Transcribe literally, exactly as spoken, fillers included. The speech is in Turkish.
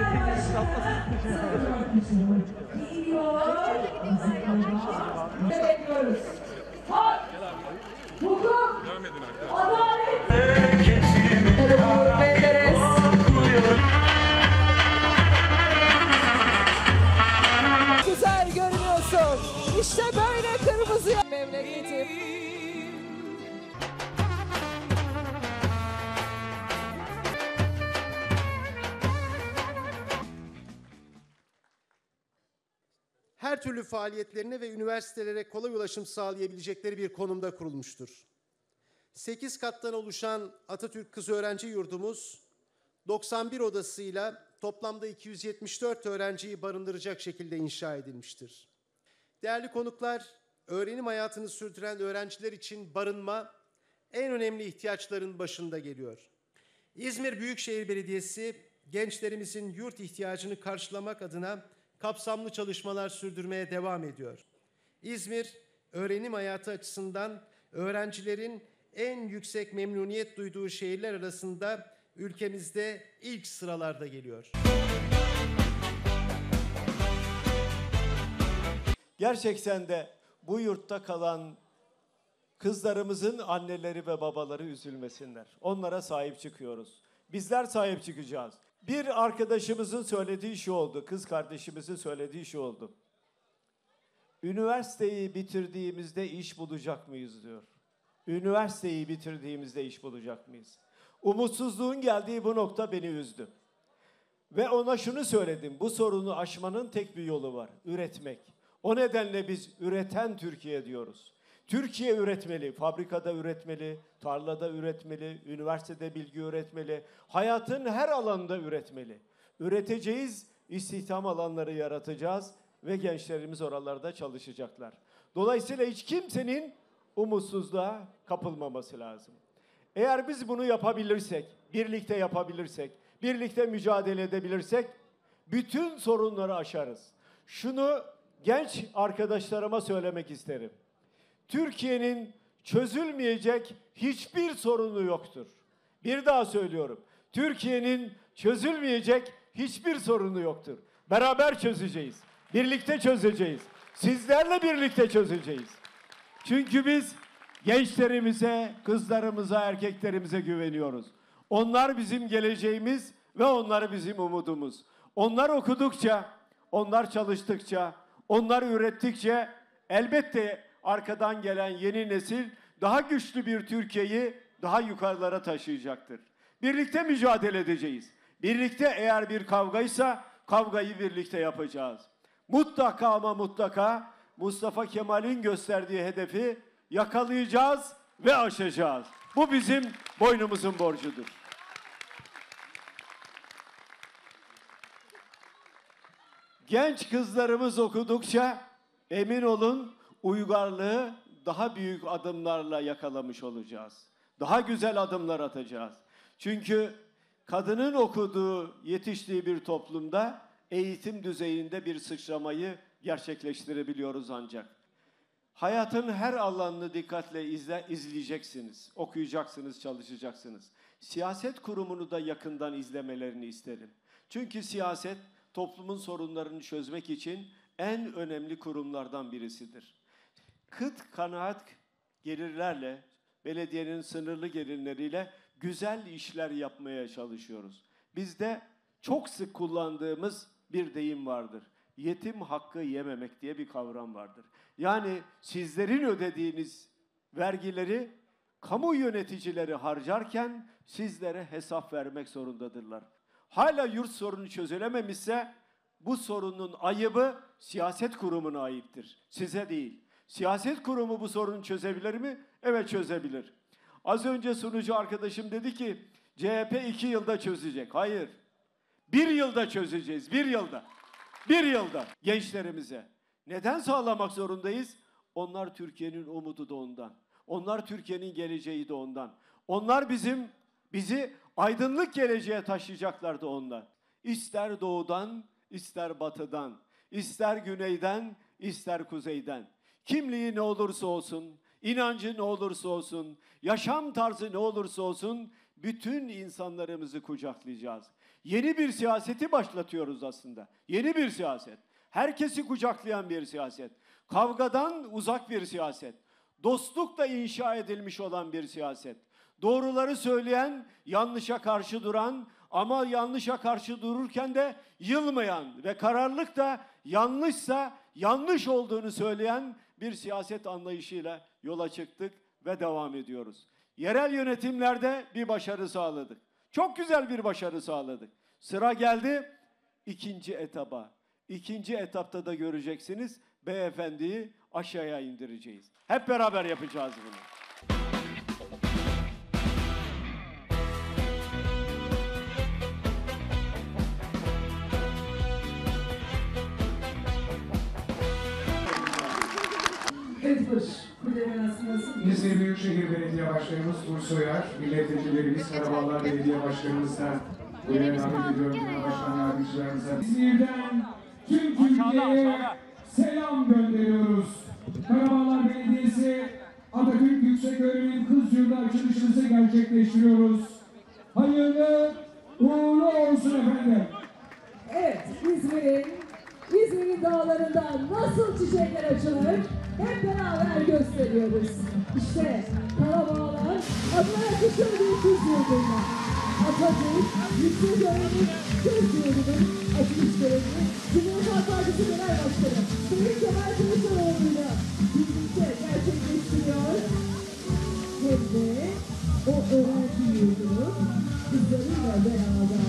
Bekliyoruz. Hak, hukuk, adalet. Güzel görünüyorsun. İşte böyle kırmızı memleketim. Her türlü faaliyetlerine ve üniversitelere kolay ulaşım sağlayabilecekleri bir konumda kurulmuştur. sekiz kattan oluşan Atatürk Kız Öğrenci Yurdumuz, doksan bir odasıyla toplamda iki yüz yetmiş dört öğrenciyi barındıracak şekilde inşa edilmiştir. Değerli konuklar, öğrenim hayatını sürdüren öğrenciler için barınma en önemli ihtiyaçların başında geliyor. İzmir Büyükşehir Belediyesi, gençlerimizin yurt ihtiyacını karşılamak adına kapsamlı çalışmalar sürdürmeye devam ediyor. İzmir, öğrenim hayatı açısından öğrencilerin en yüksek memnuniyet duyduğu şehirler arasında ülkemizde ilk sıralarda geliyor. Gerçekten de bu yurtta kalan kızlarımızın anneleri ve babaları üzülmesinler. Onlara sahip çıkıyoruz. Bizler sahip çıkacağız. Bir arkadaşımızın söylediği şu oldu, kız kardeşimizin söylediği şu oldu. Üniversiteyi bitirdiğimizde iş bulacak mıyız diyor. Üniversiteyi bitirdiğimizde iş bulacak mıyız? Umutsuzluğun geldiği bu nokta beni üzdü. Ve ona şunu söyledim, bu sorunu aşmanın tek bir yolu var, üretmek. O nedenle biz üreten Türkiye diyoruz. Türkiye üretmeli, fabrikada üretmeli, tarlada üretmeli, üniversitede bilgi üretmeli, hayatın her alanında üretmeli. Üreteceğiz, istihdam alanları yaratacağız ve gençlerimiz oralarda çalışacaklar. Dolayısıyla hiç kimsenin umutsuzluğa kapılmaması lazım. Eğer biz bunu yapabilirsek, birlikte yapabilirsek, birlikte mücadele edebilirsek, bütün sorunları aşarız. Şunu genç arkadaşlarıma söylemek isterim. Türkiye'nin çözülmeyecek hiçbir sorunu yoktur. Bir daha söylüyorum. Türkiye'nin çözülmeyecek hiçbir sorunu yoktur. Beraber çözeceğiz. Birlikte çözeceğiz. Sizlerle birlikte çözeceğiz. Çünkü biz gençlerimize, kızlarımıza, erkeklerimize güveniyoruz. Onlar bizim geleceğimiz ve onlar bizim umudumuz. Onlar okudukça, onlar çalıştıkça, onlar ürettikçe elbette arkadan gelen yeni nesil daha güçlü bir Türkiye'yi daha yukarılara taşıyacaktır. Birlikte mücadele edeceğiz. Birlikte eğer bir kavgaysa kavgayı birlikte yapacağız. Mutlaka ama mutlaka Mustafa Kemal'in gösterdiği hedefi yakalayacağız ve aşacağız. Bu bizim boynumuzun borcudur. Genç kızlarımız okudukça emin olun uygarlığı daha büyük adımlarla yakalamış olacağız. Daha güzel adımlar atacağız. Çünkü kadının okuduğu, yetiştiği bir toplumda eğitim düzeyinde bir sıçramayı gerçekleştirebiliyoruz ancak. Hayatın her alanını dikkatle izle, izleyeceksiniz, okuyacaksınız, çalışacaksınız. Siyaset kurumunu da yakından izlemelerini isterim. Çünkü siyaset toplumun sorunlarını çözmek için en önemli kurumlardan birisidir. Kıt kanaat gelirlerle, belediyenin sınırlı gelirleriyle güzel işler yapmaya çalışıyoruz. Bizde çok sık kullandığımız bir deyim vardır. Yetim hakkı yememek diye bir kavram vardır. Yani sizlerin ödediğiniz vergileri kamu yöneticileri harcarken sizlere hesap vermek zorundadırlar. Hala yurt sorunu çözülememişse bu sorunun ayıbı siyaset kurumuna ayıptır. Size değil. Siyaset kurumu bu sorunu çözebilir mi? Evet, çözebilir. Az önce sunucu arkadaşım dedi ki C H P iki yılda çözecek. Hayır. Bir yılda çözeceğiz. Bir yılda. Bir yılda gençlerimize. Neden sağlamak zorundayız? Onlar Türkiye'nin umudu da ondan. Onlar Türkiye'nin geleceği de ondan. Onlar bizim bizi aydınlık geleceğe taşıyacaklar da ondan. İster doğudan, ister batıdan, ister güneyden, ister kuzeyden. Kimliği ne olursa olsun, inancı ne olursa olsun, yaşam tarzı ne olursa olsun bütün insanlarımızı kucaklayacağız. Yeni bir siyaseti başlatıyoruz aslında. Yeni bir siyaset. Herkesi kucaklayan bir siyaset. Kavgadan uzak bir siyaset. Dostlukla inşa edilmiş olan bir siyaset. Doğruları söyleyen, yanlışa karşı duran ama yanlışa karşı dururken de yılmayan ve kararlılıkla yanlışsa yanlış olduğunu söyleyen bir siyaset anlayışıyla yola çıktık ve devam ediyoruz. Yerel yönetimlerde bir başarı sağladık. Çok güzel bir başarı sağladık. Sıra geldi ikinci etaba. İkinci etapta da göreceksiniz beyefendiyi aşağıya indireceğiz. Hep beraber yapacağız bunu. Evet Barış, Kudeme nasılsın? İzmir Büyükşehir Belediye Başkanımız Uğur Soyer, milletvekillerimiz, Karabağlar Belediye Başkanımızdan buraya davet ediyorum, Genel Başkan Yardımcılarımıza. İzmir'den tüm Türkiye'ye selam gönderiyoruz. Karabağlar Belediyesi Atatürk Yükseköğretim Kız Yurdu açılışımızı gerçekleştiriyoruz. Hayırlı uğurlu olsun efendim. Evet, İzmir'in İzmir'in dağlarında nasıl çiçekler açılır hep beraber gösteriyoruz. İşte Karabağlar adına yakışır bir kız yurduyla. Atatürk Yükseköğretim Kız Yurdu'nun açılış töreni Cumhuriyet Halk Partisi Genel Başkanı Sayın Kemal Kılıçdaroğlu'yla birlikte gerçekleştiriyor. Hem de o öğrenci yurdunun kızlarıyla beraber